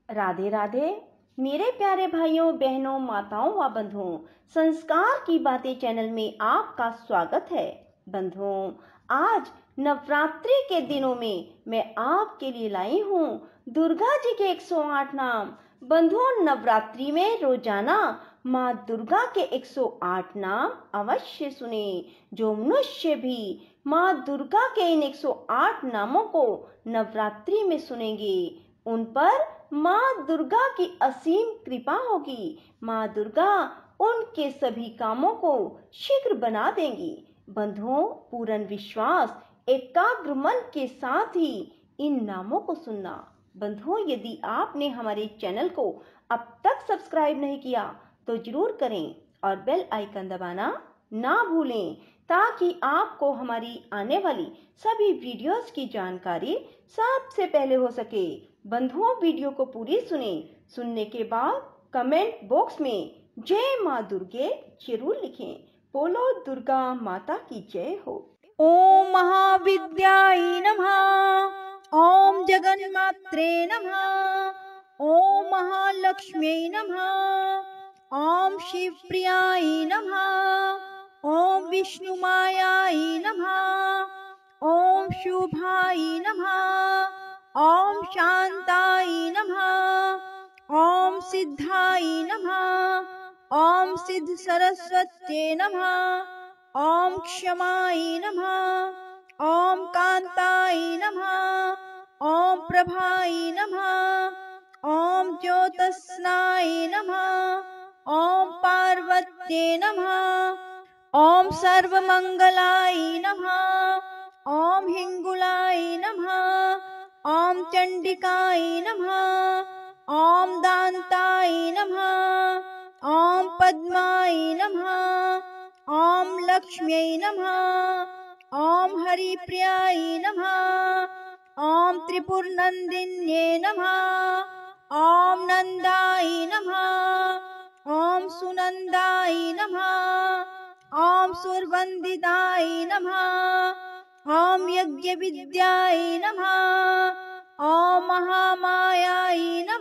राधे राधे मेरे प्यारे भाइयों बहनों माताओं व बंधुओं, संस्कार की बातें चैनल में आपका स्वागत है। बंधुओं, आज नवरात्रि के दिनों में मैं आपके लिए लाई हूँ दुर्गा जी के 108 नाम। बंधुओं, नवरात्रि में रोजाना माँ दुर्गा के 108 नाम अवश्य सुने। जो मनुष्य भी माँ दुर्गा के इन 108 नामों को नवरात्रि में सुनेंगे, उन पर माँ दुर्गा की असीम कृपा होगी। माँ दुर्गा उनके सभी कामों को शीघ्र बना देंगी। बंधुओं, पूर्ण विश्वास एकाग्र मन के साथ ही इन नामों को सुनना। बंधुओं, यदि आपने हमारे चैनल को अब तक सब्सक्राइब नहीं किया तो जरूर करें और बेल आइकन दबाना ना भूलें, ताकि आपको हमारी आने वाली सभी वीडियोस की जानकारी सबसे पहले हो सके। बंधुओं, वीडियो को पूरी सुने। सुनने के बाद कमेंट बॉक्स में जय माँ दुर्गे जरूर लिखें। बोलो दुर्गा माता की जय हो। ओम महाविद्याय नमः। ओम जगन्मात्रे नमः। ओम महालक्ष्म्यै नमः। ओम शिवप्रियाय नमः। ओम विष्णुमायाय नमः। ओम शुभाय नमः। ओम शांताय नमः। ओम सिद्धाय नमः। ओम सिद्ध सरस्वत्यै नमः। ओम क्षमाय नमः। ओम कांताय नमः। ओम प्रभाय नमः। ओम ज्योत्स्नाय नमः। ओम पार्वत्यै नमः। ओम सर्वमंगलाय नमः। ओम हिंगुलाय नमः। ओम चंडिकाय नमः। ओम दांताय नमः। ओम पद्माय नमः। ओम लक्ष्म्यै नमः। ओम हरिप्रियाय नमः। ओम त्रिपुरनंदिन्ये नमः। ओम नंदाय नमः। ओम सुनंदाय नमः। ओम सुरवंदिताय नमः। ओम यज्ञविद्याय नमः। ओम महामायाय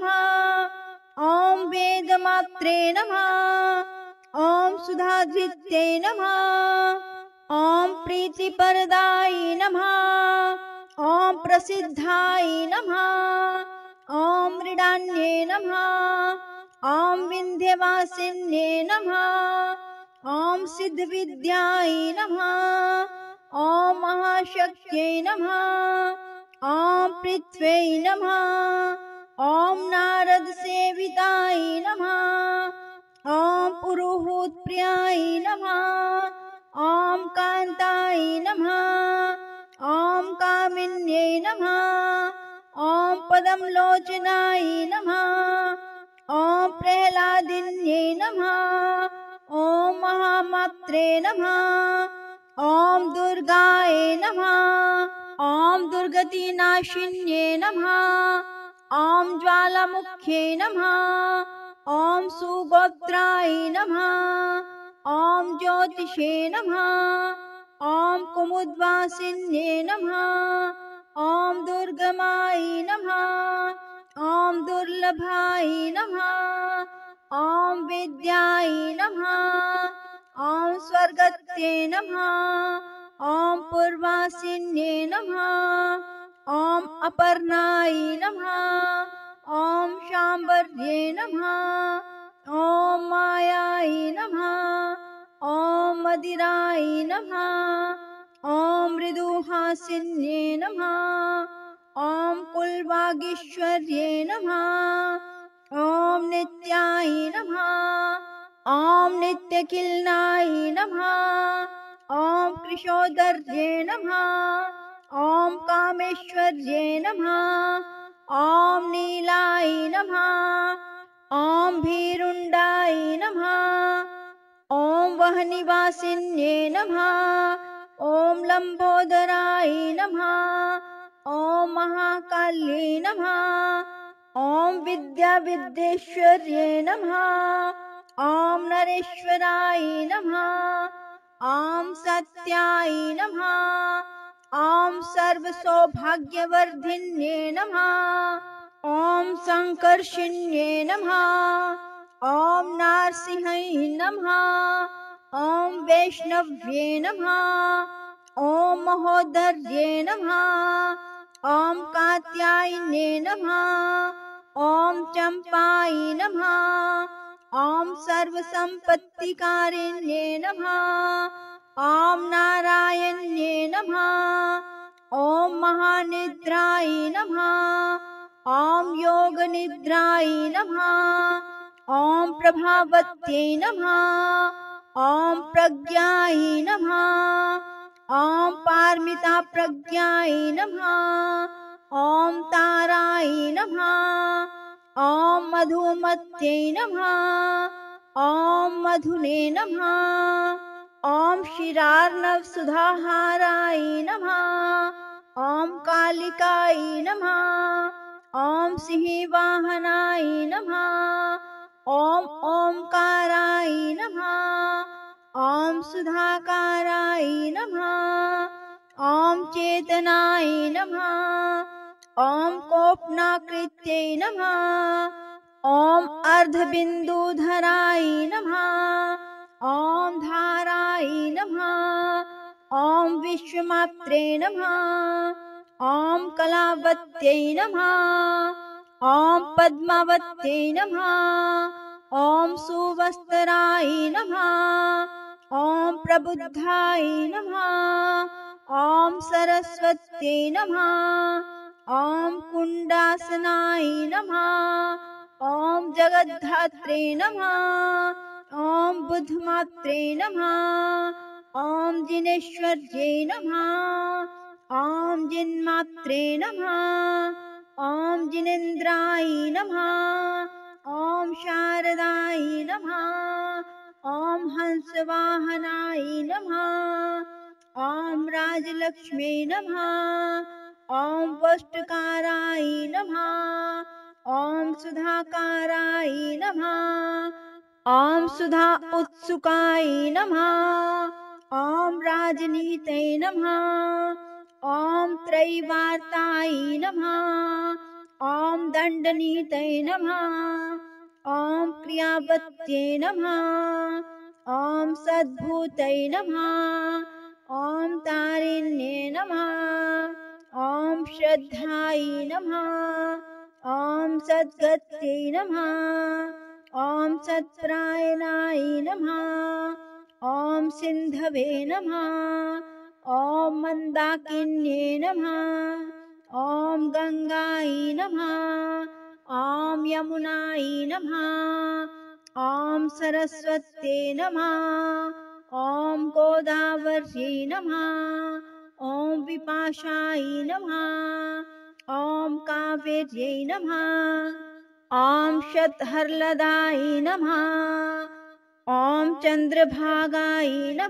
नमः। ओम वेदमात्रे नमः। ओम सुधाधृत्यै नमः। ओम प्रीतिपरदाय नमः। ओम प्रसिद्धाय नमः। ओम मृडान्ये नमः। ओम विंध्यवासिन्ये नमः। ओम सिद्धविद्याय नमः। ओम महाशक्त्यै नमः। ओम पृथ्व्यै नमः। ओम नारद सेविताय नमः। ओम पुरोहूत प्रियाय नमः। ओम कांताय नमः। ओम कामिन्यै नमः। ओम पद्मलोचनाय नमः। ओम प्रह्लादिन्यै नमः। ओम महामात्रे नमः। ओम दुर्गाय नमः। ओम दुर्गतिनाशिन्ये नमः। ओम ज्वालामुख्यै नमः। ओम सुगोत्राय नमः। ओम ज्योतिषे नमः। ओम कुमुद्वासिन्ये नमः। ओम दुर्गमाय नमः। ओम दुर्लभाय नमः। ओम विद्याय नमः। ओम स्वर्गत्यै नमः। ओम पूर्वासिन्ये नमः। ओम अपर्णाय नमः। ओम शांभर्ये नमः। ओम मायाय नमः। ओम मदिराय नमः। ओम मृदुहासिन्ये नमः। ओम कुलवागीश्वर्ये नमः। ओम नित्याय नमः। ओम नित्यकिलनाय नमः। ओम कृशोदर्ये नमः। ओम कामेश्वर्ये नमः। ओम नीलाय नमः। ओम भीरुंडाय नमः। ओम वहनिवासिन्ये नमः। ओम लंबोदराय नमः। ओम महाकाल्ये नमः। ओम विद्याविद्येश्वर्ये नमः। ओम नरेश्वराय नमः। ओम सत्याय नमः। ओम सर्व सौभाग्यवर्धिन्ये नमः। ओम संकर्षिण्ये नमः। ॐ नारसिंहाय नमः। ॐ वैष्णव्ये नमः। ॐ महोदर्ये नमः। ॐ कात्यायने नमः। ॐ चंपाय नमः। ॐ सर्वसंपत्तिकारिण्ये नमः। ॐ नारायण्ये नमः। ॐ महानिद्राय नमः। ॐ योगनिद्राय नमः। ॐ प्रभावत्यै नमः। ॐ प्रज्ञाय नमः। ॐ पारमिता प्रज्ञाय नमः। ॐ ताराय नमः। ॐ मधुमत्यै नमः। ॐ मधुने नमः। ॐ क्षीरार्णव सुधाहाराय नमः। ॐ कालिकाय नमः। ॐ सिंहवाहनाय नमः। ॐ ओंकाराय नमः। ॐ सुधाकाराय नमः। ॐ चेतनाय नमः। ॐ कोपनाकृत्यै नमः। ॐ अर्धबिन्दुधराय नमः। ॐ धाराय नमः। ॐ विश्वमात्रे नमः। ॐ कलावत्यै नमः। ॐ पद्मावत्यै नमः। ॐ सुवस्त्राय नमः। ॐ प्रबुद्धाय नमः। ॐ सरस्वत्यै नमः। ॐ कुण्डासनाय नमः। ॐ जगद्धात्रे नमः। ॐ बुद्धमात्रे नमः। ॐ जिनेश्वर्यै नमः। ॐ जिन्मात्रे नमः। ॐ जिनेन्द्राय नमः। ॐ शारदाय नमः। ॐ हंसवाहनाय नमः। ॐ राजलक्ष्म्यै नमः। ॐ वष्टकाराय नमः। ॐ सुधाकाराय नमः। ॐ सुधा उत्सुकाय नमः। ॐ राजनीतये नमः। ॐ त्रैवार्ताय नमः। ॐ दण्डनीतये नमः। ॐ क्रियावत्यै नमः। ॐ सद्भूतये नमः। ॐ तारिण्ये नमः। ॐ श्रद्धाय नमः। ॐ सद्गत्यै नमः। ॐ सत्परायणाय नमः। ॐ सिन्धवे नमः। ॐ मन्दाकिन्ये नमः। ॐ गंगाय नमः। ॐ यमुनाय नमः। ॐ सरस्वत्यै नमः। ॐ गोदावर्यै नमः। ॐ विपाशाय नमः। ॐ कावेर्यै नमः। ॐ शतहरलदाय नमः। ॐ चंद्रभागाय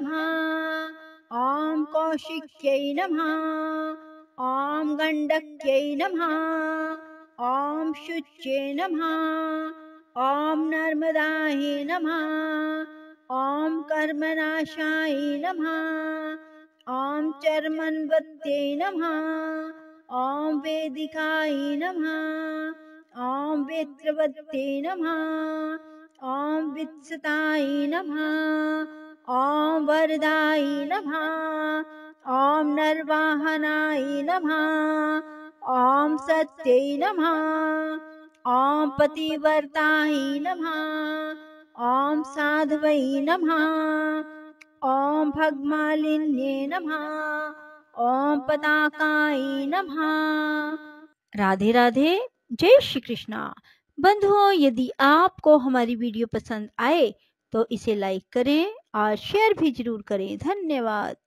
नमः। ॐ कौशिक्यै नमः। ॐ गंडक्यै नमः। ॐ शुच्ये नमः। ॐ नर्मदाय नमः। ॐ कर्मनाशाय नमः। ॐ चर्मन्वत्यै नमः। ॐ वेदिकाय नमः। ॐ वेत्रवत्यै नमः। ॐ वित्सताय नमः। ॐ वरदाय नमः। ॐ नरवाहनाय नमः। ॐ सत्यै नमः। ॐ पतिव्रताय नमः। ॐ साध्वै नमः। ॐ भगमालिन्ये नमः। ॐ पताकाय नमः। राधे राधे। जय श्री कृष्णा। बंधुओं, यदि आपको हमारी वीडियो पसंद आए तो इसे लाइक करें और शेयर भी जरूर करें। धन्यवाद।